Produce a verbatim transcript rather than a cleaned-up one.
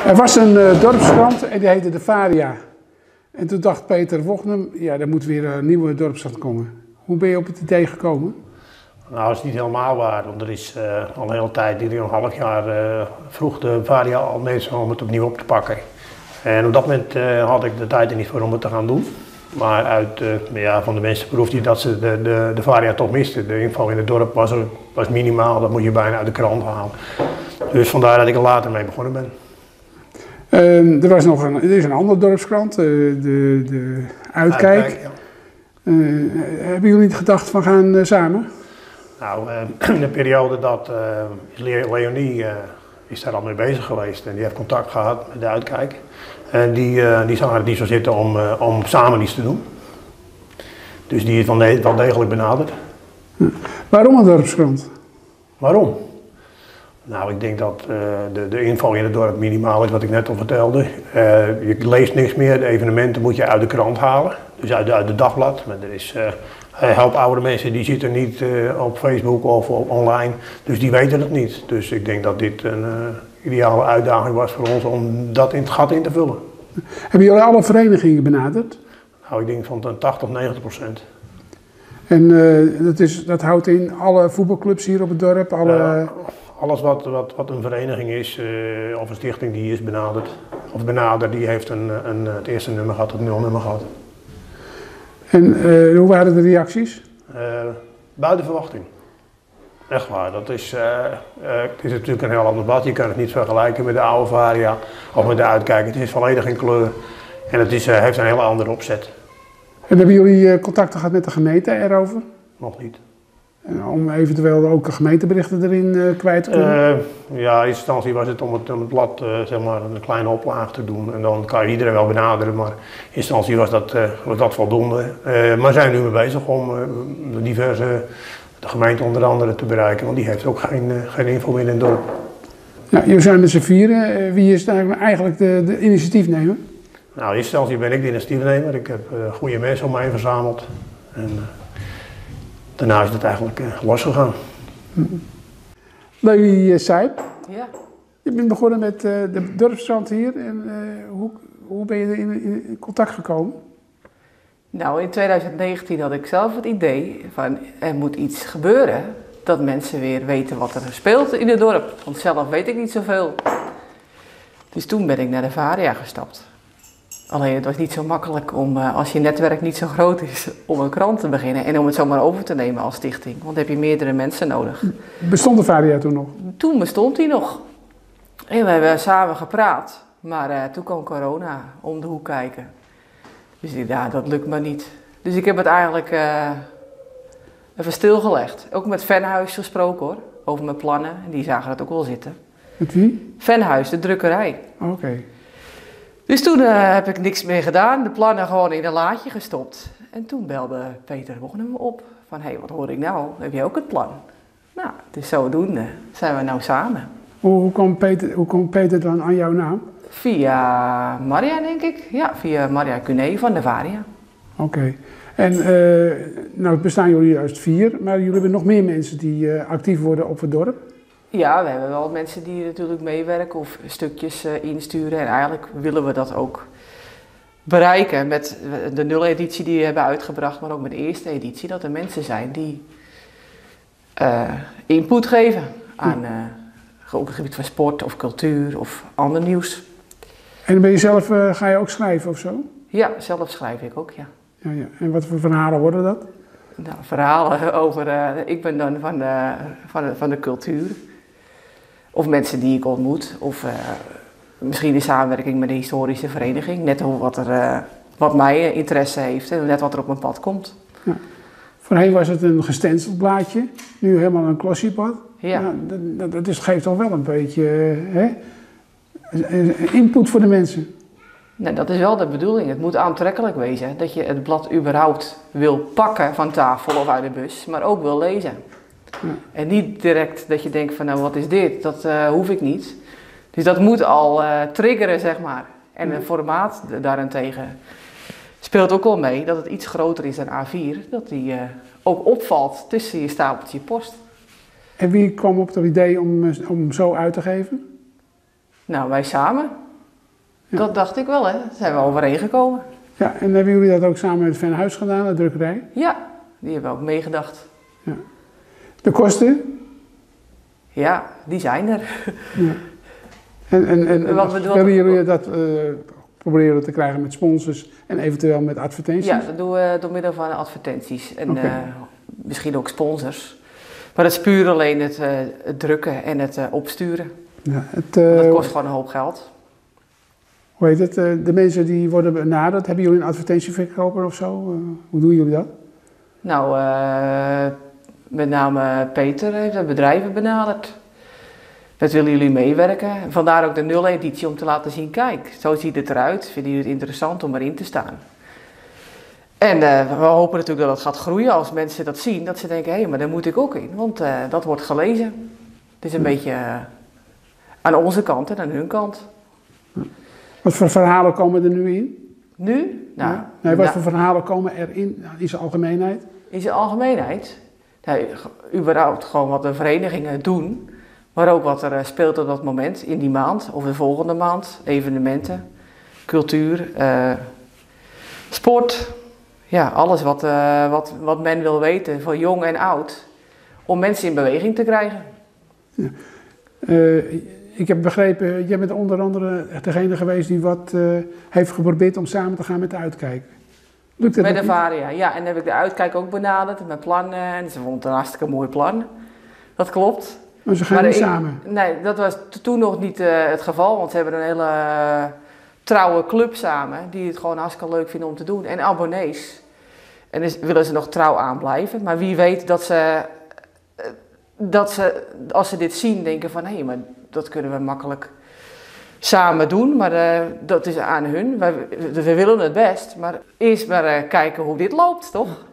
Er was een uh, dorpskrant en die heette de Varia. En toen dacht Peter Wochnum, ja, er moet weer een nieuwe dorpskrant komen. Hoe ben je op het idee gekomen? Nou, dat is niet helemaal waar, want er is uh, al een hele tijd, ieder een half jaar, uh, vroeg de Varia al mensen om het opnieuw op te pakken. En op dat moment uh, had ik de tijd er niet voor om het te gaan doen. Maar uit, uh, ja, van de mensen proefde je dat ze de, de, de Varia toch misten. De info in het dorp was, er, was minimaal, dat moet je bijna uit de krant halen. Dus vandaar dat ik er later mee begonnen ben. Uh, er, was nog een, er is een andere dorpskrant, uh, de, de Uitkijk. Uitkijk ja. uh, hebben jullie niet gedacht van gaan uh, samen? Nou, uh, in de periode dat uh, Leonie uh, is daar al mee bezig geweest en die heeft contact gehad met de Uitkijk. En die, uh, die zag er niet zo zitten om, uh, om samen iets te doen. Dus die is wel, de, wel degelijk benaderd. Ja. Waarom een dorpskrant? Waarom? Nou, ik denk dat uh, de, de info in het dorp minimaal is, wat ik net al vertelde. Uh, je leest niks meer, de evenementen moet je uit de krant halen, dus uit de, uit de dagblad. Maar er is uh, een hoop oude mensen die zitten niet uh, op Facebook of op online, dus die weten het niet. Dus ik denk dat dit een uh, ideale uitdaging was voor ons om dat in het gat in te vullen. Hebben jullie alle verenigingen benaderd? Nou, ik denk van tachtig, negentig procent. En uh, dat, is, dat houdt in alle voetbalclubs hier op het dorp? Alle... Uh, alles wat, wat, wat een vereniging is, uh, of een stichting die is benaderd, of benaderd, die heeft een, een, het eerste nummer gehad, het nulnummer gehad. En uh, hoe waren de reacties? Uh, buiten verwachting. Echt waar. Dat is, uh, uh, het is natuurlijk een heel ander blad. Je kan het niet vergelijken met de oude Varia of met de Uitkijk. Het is volledig in kleur en het is, uh, heeft een hele andere opzet. En hebben jullie uh, contacten gehad met de gemeente erover? Nog niet. En om eventueel ook gemeenteberichten erin uh, kwijt te kunnen? Uh, ja, in eerste instantie was het om het, om het blad uh, zeg maar een kleine oplage te doen. En dan kan je iedereen wel benaderen, maar in eerste instantie was dat, uh, was dat voldoende. Uh, maar we zijn nu mee bezig om uh, diverse, de gemeente onder andere te bereiken, want die heeft ook geen, uh, geen info meer in het dorp. Ja, jullie zijn met z'n vieren. Uh, wie is eigenlijk de, de initiatiefnemer? Nou, in eerste instantie ben ik de initiatiefnemer. Ik heb uh, goede mensen om mij verzameld. En, uh, daarna is het eigenlijk uh, losgegaan. Leonie Sijp, ja. Je bent begonnen met uh, de dorpskrant hier. En, uh, hoe, hoe ben je in, in contact gekomen? Nou, in twintig negentien had ik zelf het idee van er moet iets gebeuren. Dat mensen weer weten wat er speelt in het dorp. Want zelf weet ik niet zoveel. Dus toen ben ik naar de Varia gestapt. Alleen het was niet zo makkelijk om, als je netwerk niet zo groot is, om een krant te beginnen en om het zomaar over te nemen als stichting. Want dan heb je meerdere mensen nodig. Bestond de Varia toen nog? Toen bestond die nog. En we hebben samen gepraat. Maar uh, toen kwam corona om de hoek kijken. Dus ik dacht, ja, dat lukt maar niet. Dus ik heb het eigenlijk uh, even stilgelegd. Ook met Venhuis gesproken hoor, over mijn plannen. En die zagen het ook wel zitten. Met wie? Venhuis, de drukkerij. Oké. Okay. Dus toen uh, heb ik niks meer gedaan, de plannen gewoon in een laadje gestopt. En toen belde Peter Wochnum me op, van hé, hey, wat hoor ik nou, heb je ook het plan? Nou, dus zodoende zijn we nou samen. Hoe, hoe, kwam Peter, hoe kwam Peter dan aan jouw naam? Via Maria, denk ik. Ja, via Maria Cuné van de Varia. Oké. Okay. En uh, nou bestaan jullie juist vier, maar jullie hebben nog meer mensen die uh, actief worden op het dorp? Ja, we hebben wel mensen die natuurlijk meewerken of stukjes uh, insturen. En eigenlijk willen we dat ook bereiken met de nul-editie die we hebben uitgebracht, maar ook met de eerste editie. Dat er mensen zijn die uh, input geven aan, uh, op het gebied van sport of cultuur of ander nieuws. En ben je zelf, uh, ga je ook schrijven of zo? Ja, zelf schrijf ik ook, ja. Ja, ja. En wat voor verhalen worden dat? Nou, verhalen over, uh, ik ben dan van de, van de, van de cultuur. Of mensen die ik ontmoet, of uh, misschien in samenwerking met de historische vereniging. Net wat, er, uh, wat mij interesse heeft en net wat er op mijn pad komt. Ja. Voorheen was het een gestenceld blaadje, nu helemaal een glossipad. Ja. Ja, dat, dat is, geeft toch wel een beetje hè, input voor de mensen. Nee, dat is wel de bedoeling. Het moet aantrekkelijk wezen. Dat je het blad überhaupt wil pakken van tafel of uit de bus, maar ook wil lezen. Ja. En niet direct dat je denkt van nou wat is dit, dat uh, hoef ik niet. Dus dat moet al uh, triggeren zeg maar. En ja. Een formaat daarentegen speelt ook wel mee dat het iets groter is dan A vier. Dat die uh, ook opvalt tussen je stapeltje post. En wie kwam op het idee om, om zo uit te geven? Nou wij samen. Ja. Dat dacht ik wel, hè. Daar zijn we overeengekomen. Ja, en hebben jullie dat ook samen met Van Huis gedaan, de drukkerij? Ja, die hebben we ook meegedacht. Ja. De kosten? Ja, die zijn er. Ja. En, en, en, en Wat we- wat- willen jullie dat uh, proberen te krijgen met sponsors en eventueel met advertenties? Ja, dat doen we door middel van advertenties en Oké. uh, misschien ook sponsors. Maar dat is puur alleen het, uh, het drukken en het uh, opsturen. Ja, het, uh, Dat kost gewoon een hoop geld. Hoe heet het? Uh, de mensen die worden benaderd, hebben jullie een advertentieverkoper of zo? Uh, hoe doen jullie dat? Nou, uh, met name Peter heeft de bedrijven benaderd. Met willen jullie meewerken? Vandaar ook de nul-editie om te laten zien, kijk, zo ziet het eruit. Vinden jullie het interessant om erin te staan? En uh, we hopen natuurlijk dat het gaat groeien als mensen dat zien. Dat ze denken, hé, hey, maar daar moet ik ook in, want uh, dat wordt gelezen. Het is een beetje uh, aan onze kant en aan hun kant. Wat voor verhalen komen er nu in? Nu? Nou, Ja? Nee, wat nou, voor verhalen komen er in, in zijn algemeenheid? in zijn algemeenheid, nou, überhaupt gewoon wat de verenigingen doen, maar ook wat er speelt op dat moment, in die maand of de volgende maand, evenementen, cultuur, uh, sport, ja, alles wat, uh, wat, wat men wil weten, voor jong en oud, om mensen in beweging te krijgen. Ja. Uh, ik heb begrepen, jij bent onder andere degene geweest die wat uh, heeft geprobeerd om samen te gaan met de Uitkijk. Lukt dat Met ook de niet? Varia, ja. En dan heb ik de Uitkijk ook benaderd met plannen. En ze vond het een hartstikke mooi plan. Dat klopt. Maar ze gaan Maar niet ik- samen. Nee, dat was t- toen nog niet uh, het geval. Want ze hebben een hele uh, trouwe club samen. Die het gewoon hartstikke leuk vinden om te doen. En abonnees. En dus willen ze nog trouw aan blijven. Maar wie weet dat ze, uh, dat ze als ze dit zien, denken van... Hé, maar dat kunnen we makkelijk samen doen. Maar uh, dat is aan hun. Wij, we willen het best. Maar eerst maar uh, kijken hoe dit loopt, toch?